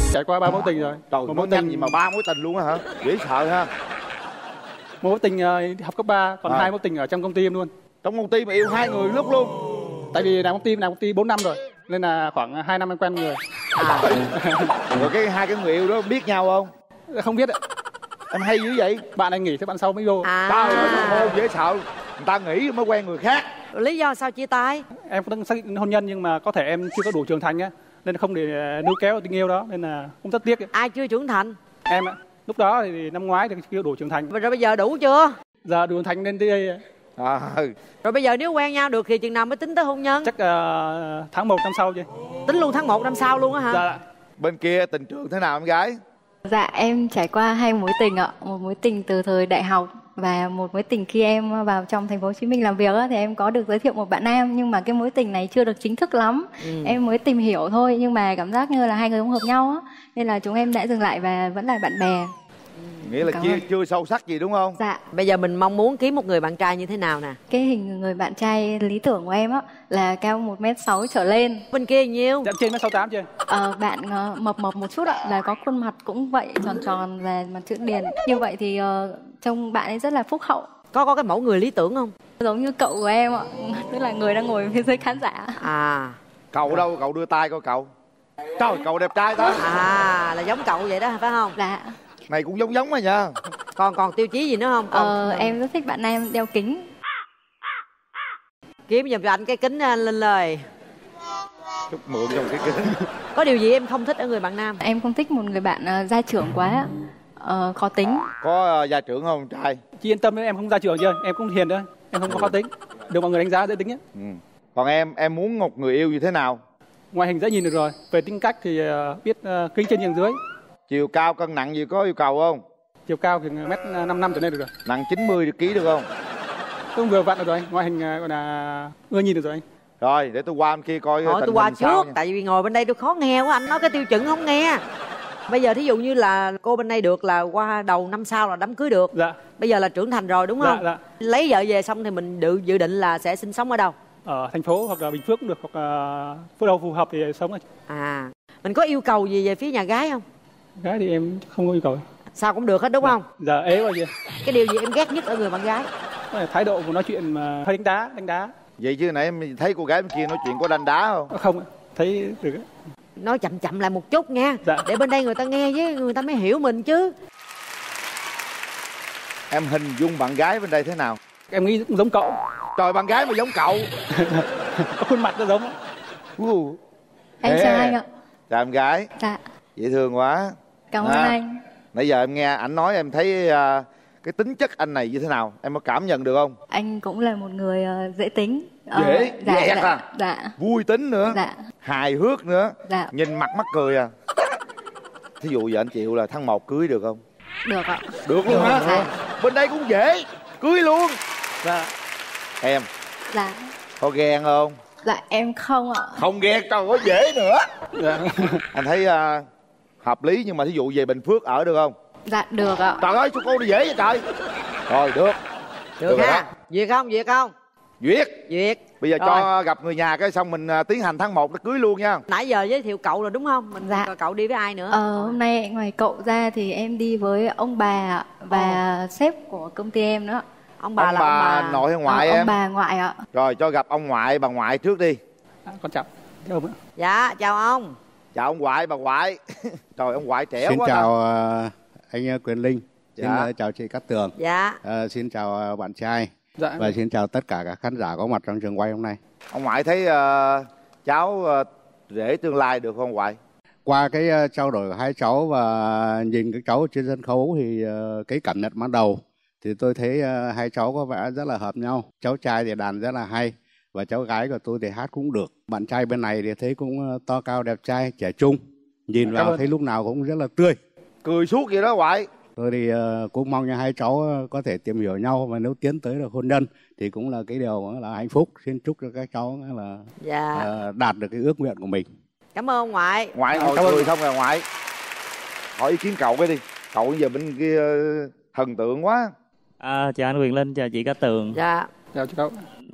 trải qua 3 mối tình rồi. Trời, Một mối tình gì mà 3 mối tình luôn á hả? Dễ sợ ha. Một mối tình học cấp 3, còn 2 mối tình ở trong công ty em luôn. Trong công ty mà yêu 2 người lúc luôn? Tại vì làm công ty 4 năm rồi, nên là khoảng 2 năm em quen người. Rồi cái 2 cái người yêu đó biết nhau không? Không biết ạ. Em hay dữ vậy? Bạn anh nghỉ thế bạn sau mới vô. Trời ơi, dễ sợ. Người ta nghĩ mới quen người khác. Lý do sao chia tay? Em cũng đang xác định hôn nhân nhưng mà có thể em chưa có đủ trưởng thành á, nên không để níu kéo tình yêu đó, nên là cũng rất tiếc. Ai chưa trưởng thành? Em ạ. Lúc đó thì năm ngoái thì chưa đủ trưởng thành. Rồi bây giờ đủ chưa? Giờ đủ trưởng thành nên tới đây. Rồi bây giờ nếu quen nhau được thì chừng nào mới tính tới hôn nhân? Chắc tháng 1 năm sau chứ. Tính luôn tháng 1 năm sau luôn á hả? Dạ. Bên kia tình trường thế nào em gái? Dạ em trải qua 2 mối tình ạ. Một mối tình từ thời đại học và một mối tình khi em vào trong thành phố Hồ Chí Minh làm việc á, thì em có được giới thiệu một bạn nam, nhưng mà cái mối tình này chưa được chính thức lắm. Em mới tìm hiểu thôi, nhưng mà cảm giác như là hai người không hợp nhau á, nên là chúng em đã dừng lại và vẫn là bạn bè. Nghĩa là chưa sâu sắc gì đúng không? Dạ. Bây giờ mình mong muốn kiếm một người bạn trai như thế nào nè? Cái hình người bạn trai lý tưởng của em á là cao 1m6 trở lên. Bên kia nhiêu? Dạ trên 1m68 chưa? Bạn mập một chút ạ, và có khuôn mặt cũng vậy, tròn tròn và mặt chữ điền. Như vậy thì trông bạn ấy rất là phúc hậu. Có cái mẫu người lý tưởng không? Giống như cậu của em ạ, tức là người đang ngồi phía dưới khán giả. Cậu đâu? Cậu đưa tay coi cậu. Trời, cậu đẹp trai đó. Là giống cậu vậy đó phải không? Dạ. Này cũng giống mà nha. Còn tiêu chí gì nữa không? Em rất thích bạn nam đeo kính. Kiếm giùm cho anh cái kính lên lời. Chút mượn trong cái kính. Có điều gì em không thích ở người bạn nam? Em không thích một người bạn gia trưởng quá, khó tính. Có gia trưởng không trai? Chị yên tâm đấy, em không gia trưởng chưa? Em cũng hiền đó, em không có khó tính. Được mọi người đánh giá dễ tính nhé. Còn em muốn một người yêu như thế nào? Ngoại hình dễ nhìn được rồi. Về tính cách thì biết kính trên nhường dưới. Chiều cao cân nặng gì có yêu cầu không? Chiều cao thì 1m55 trở lên được rồi. Nặng 90 kg được không? Cũng vừa vặn được rồi, ngoại hình gọi là ưa nhìn được rồi anh. Rồi để tôi qua bên kia coi tình tôi qua hình sao trước nha. tại vì ngồi bên đây tôi khó nghe quá, anh nói cái tiêu chuẩn không nghe. Bây giờ thí dụ như là cô bên đây được là qua đầu năm sau là đám cưới được. Dạ. Bây giờ là trưởng thành rồi đúng không? Dạ. Lấy vợ về xong thì mình dự định là sẽ sinh sống ở đâu? Ở thành phố hoặc là Bình Phước cũng được, hoặc là phố đâu phù hợp thì sống. Mình có yêu cầu gì về phía nhà gái không? Gái thì em không có yêu cầu. Sao cũng được hết đúng không? Giờ ế bao nhiêu. Cái điều gì em ghét nhất ở người bạn gái? Thái độ của nói chuyện mà hơi đánh đá. Vậy chứ nãy em thấy cô gái bên kia nói chuyện có đánh đá không? Không, thấy được. Nói chậm lại một chút nha. Dạ. Để bên đây người ta nghe với người ta mới hiểu mình chứ. Em hình dung bạn gái bên đây thế nào? Em nghĩ cũng giống cậu. Trời, bạn gái mà giống cậu. Có khuôn mặt nó giống. Anh chào anh ạ. Chào em gái. Dạ. Dễ thương quá. Cảm ơn anh. Nãy giờ em nghe ảnh nói em thấy cái tính chất anh này như thế nào? Em có cảm nhận được không? Anh cũng là một người dễ tính. Dạ. Vui tính nữa. Dạ. Hài hước nữa. Dạ. Nhìn mặt mắc cười à. Thí dụ giờ anh chịu là tháng 1 cưới được không? Được ạ. Được luôn hả? Dạ. Bên đây cũng dễ. Cưới luôn. Dạ. Em. Dạ. Có ghen không? Dạ em không ạ. Không ghen, trời ơi dễ nữa. Dạ. Anh thấy hợp lý, nhưng mà thí dụ về Bình Phước ở được không? Dạ được ạ. Trời ơi sao cô đi dễ vậy trời. Rồi được. Được ha. Duyệt không? Duyệt. Bây giờ cho gặp người nhà cái xong mình tiến hành tháng 1 nó cưới luôn nha. Nãy giờ giới thiệu cậu rồi đúng không? Cậu đi với ai nữa? Hôm nay ngoài cậu ra thì em đi với ông bà và sếp của công ty em nữa. Ông bà nội hay ngoại em? Ông bà ngoại ạ. Rồi cho gặp ông ngoại bà ngoại trước đi. Con chào ông ạ. Dạ chào ông. Chào ông ngoại bà ngoại. Trời, ông ngoại trẻ xin quá. Xin chào anh Quyền Linh. Dạ. Xin chào chị Cát Tường. Dạ. Xin chào bạn trai. Dạ. Và xin chào tất cả các khán giả có mặt trong trường quay hôm nay. Ông ngoại thấy cháu rể tương lai được không ngoại? Qua cái trao đổi của hai cháu và nhìn các cháu trên sân khấu thì cái cảm nhận ban đầu thì tôi thấy hai cháu có vẻ rất là hợp nhau. Cháu trai thì đàn rất là hay và cháu gái của tôi thì hát cũng được. Bạn trai bên này thì thấy cũng to cao đẹp trai, trẻ trung. Nhìn vào thấy lúc nào cũng rất là tươi. Cười suốt vậy đó ngoại. Tôi thì cũng mong cho hai cháu có thể tìm hiểu nhau, và nếu tiến tới được hôn nhân thì cũng là cái điều là hạnh phúc. Xin chúc cho các cháu là đạt được cái ước nguyện của mình. Cảm ơn ông ngoại. Ngoại ngồi cười không rồi ngoại. Hỏi ý kiến cậu cái đi. Cậu giờ bên kia thần tượng quá. Chào anh Quyền Linh, chào chị Cát Tường. Dạ. Chào chị cậu.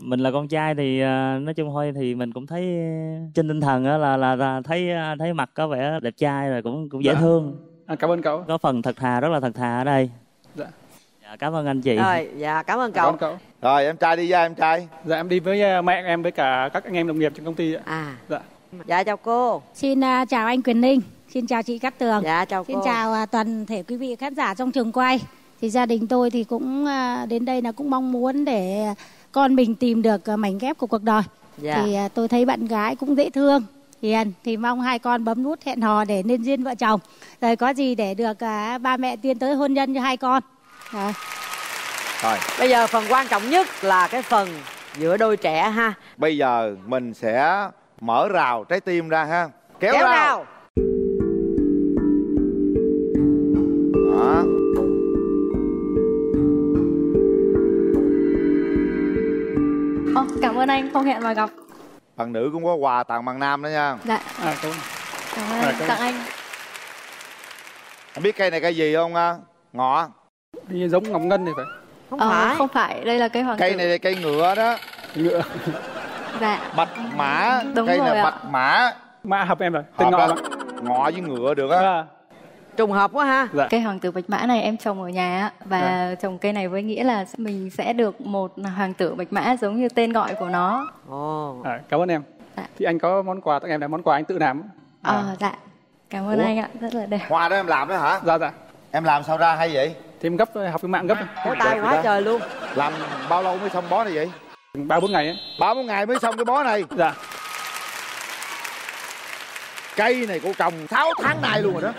Mình là con trai thì nói chung thôi thì mình cũng thấy trên tinh thần á là thấy mặt có vẻ đẹp trai rồi cũng dễ thương. Cảm ơn cậu. Có phần thật thà, rất là thật thà ở đây. Dạ. Dạ, cảm ơn anh chị. Rồi, dạ cảm ơn cậu. Cảm ơn cậu. Rồi em trai đi với em trai. Dạ em đi với mẹ em với cả các anh em đồng nghiệp trong công ty ạ. Dạ. Dạ chào cô. Xin chào anh Quyền Linh. Xin chào chị Cát Tường. Dạ chào cô. Xin chào toàn thể quý vị khán giả trong trường quay. Thì gia đình tôi thì cũng đến đây là cũng mong muốn để con mình tìm được mảnh ghép của cuộc đời. Dạ. Thì tôi thấy bạn gái cũng dễ thương, hiền, thì mong hai con bấm nút hẹn hò để nên duyên vợ chồng. Rồi có gì để được ba mẹ tiến tới hôn nhân cho hai con. Rồi. Bây giờ phần quan trọng nhất là cái phần giữa đôi trẻ ha. Bây giờ mình sẽ mở rào trái tim ra ha. Kéo rào. Nào. Đó. Cảm ơn anh, không hẹn mà gặp. Bạn nữ cũng có quà tặng bạn nam đó nha. Dạ. Cảm ơn tặng anh. Em biết cây này cây gì không? Ngọ. Đi giống ngọc ngân thì phải. Không phải, đây là cây hoàng Cây tử. này là cây ngựa đó. Ngựa. Dạ. Bạch mã. Đúng cây rồi này ạ. bạch mã. Mã hợp em rồi. Tên Ngọ. Ngọ với ngựa được á. Trùng hợp quá ha. Dạ. Cây hoàng tử bạch mã này em trồng ở nhà á, và trồng cây này với nghĩa là mình sẽ được một hoàng tử bạch mã giống như tên gọi của nó. Cảm ơn em. Thì anh có món quà tặng em là món quà anh tự làm. Dạ. Cảm ơn anh ạ, rất là đẹp. Hoa đó em làm đó hả? Dạ. Em làm sao ra hay vậy? Thì em gấp, học cái mạng gấp. Có tay quá trời luôn. Làm bao lâu mới xong bó này vậy? 3-4 ngày ấy. 3-4 ngày mới xong cái bó này? Dạ. Cây này cô trồng 6 tháng nay luôn rồi đó.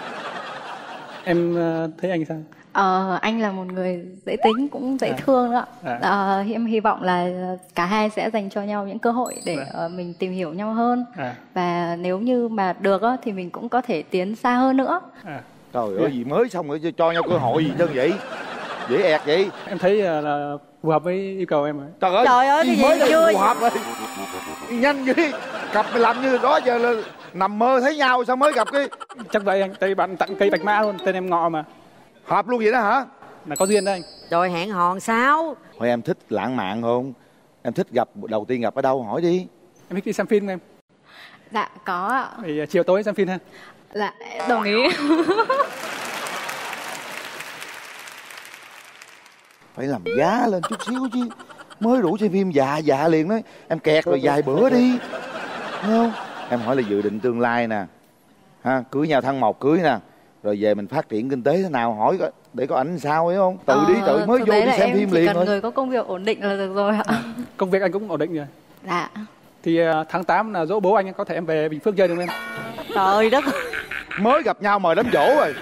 Em thấy anh sao? Anh là một người dễ tính, cũng dễ thương đó. Em hy vọng là cả hai sẽ dành cho nhau những cơ hội để mình tìm hiểu nhau hơn. Và nếu như mà được á, thì mình cũng có thể tiến xa hơn nữa. Trời ơi, gì mới xong rồi cho nhau cơ hội gì chứ vậy? Dễ ẹt vậy. Em thấy là phù hợp với yêu cầu em rồi. Trời ơi cái gì mới chưa? phù hợp rồi. Nhanh vậy. Cặp mày làm như đó giờ là nằm mơ thấy nhau sao mới gặp cái. Chắc vậy anh, tại bạn tặng cây bạch mã luôn, tên em Ngọ mà. Hợp luôn vậy đó hả? Là có duyên đấy anh. Rồi hẹn hò sao? Thôi em thích lãng mạn không? Em thích gặp, đầu tiên gặp ở đâu hỏi đi. Em thích đi xem phim không em? Dạ có ạ. Thì chiều tối xem phim ha. Dạ đồng ý. Phải làm giá lên chút xíu chứ. Mới rủ xem phim dạ liền nói. Em kẹt rồi vài bữa đi. Thấy không? Em hỏi là dự định tương lai nè. Ha, cưới nhau tháng 1 cưới nè. Rồi về mình phát triển kinh tế thế nào hỏi để có ảnh sao ấy không? Tự đi tự mới vô đi xem phim liền thôi. Cần người có công việc ổn định là được rồi ạ. Công việc anh cũng ổn định rồi. Dạ. Thì tháng 8 là dỗ bố anh, có thể em về Bình Phước chơi được không em? Trời đất. Mới gặp nhau mời đám dỗ rồi.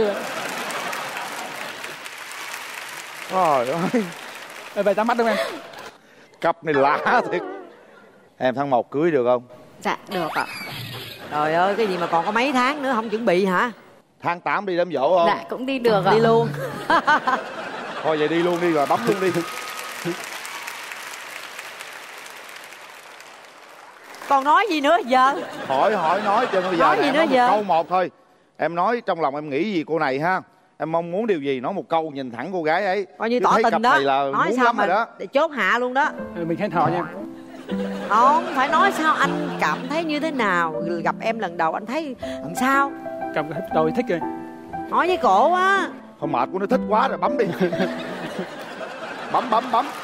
Trời ơi. Về ra mắt không em? Cặp này lạ thiệt. Em tháng 1 cưới được không? Dạ được ạ. Trời ơi, cái gì mà còn có mấy tháng nữa không chuẩn bị hả? Tháng 8 đi đám dỗ không? Dạ cũng đi được ạ. Đi luôn. Thôi vậy đi luôn đi rồi bấm luôn đi. Còn nói gì nữa giờ? Hỏi nói cho bây giờ nói gì nữa một giờ? câu một thôi. Em nói trong lòng em nghĩ gì cô này ha. Em mong muốn điều gì nói một câu, nhìn thẳng cô gái ấy. Coi như chứ tỏ thấy tình cặp đó. này là Nói muốn sao lắm mà rồi đó. để chốt hạ luôn đó. Mình hẹn hò nha em. Không, phải nói sao anh cảm thấy như thế nào. Gặp em lần đầu anh thấy làm sao? Gặp đầu thích rồi. Nói với cổ á. Thôi mệt của nó thích quá rồi bấm đi. Bấm